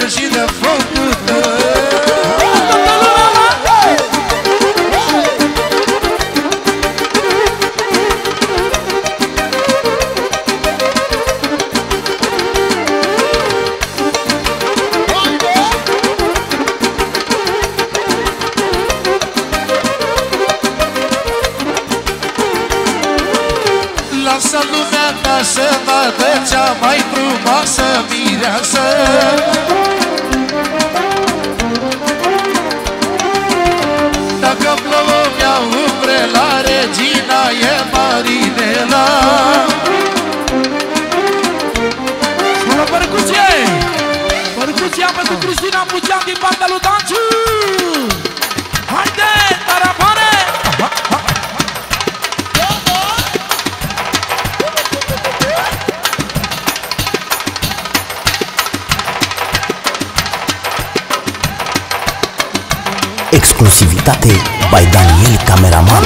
și de focul tău. Lasă lumea ta să vadă cea mai frumoasă mireasă. Dacă plouă mea umbrela, regina e Marinela. Bună percuție! Percuția pentru Cristina Bucean din partea lui Danciu! Haide, tarabane! Exclusivitate by Daniel Cameraman.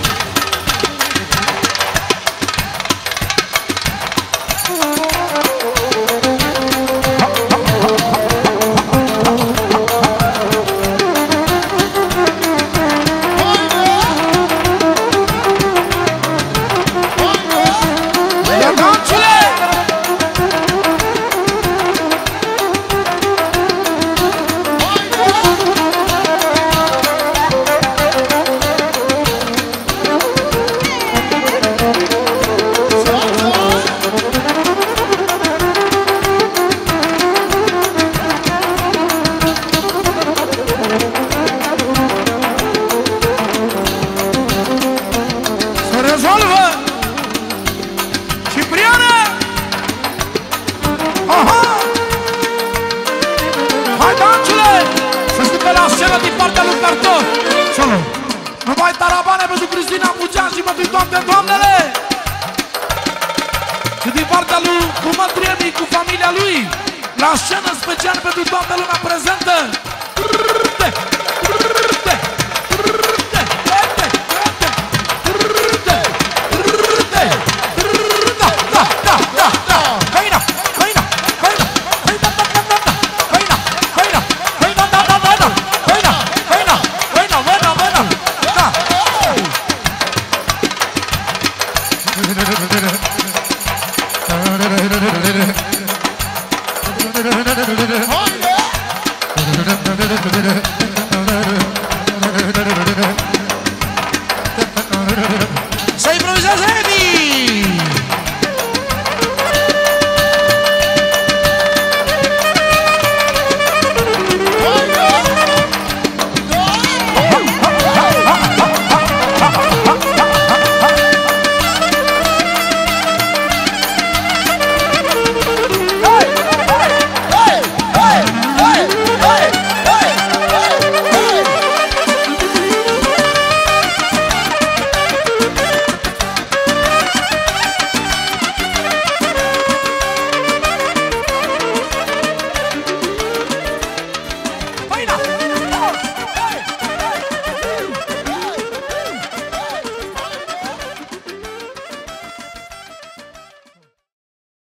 Numai tarabane pentru Cristina Bucean și pentru toate doamnele. Și din partea lui Cumă Triemi cu familia lui, la scenă special pentru toată lumea prezentă. Oh, yeah.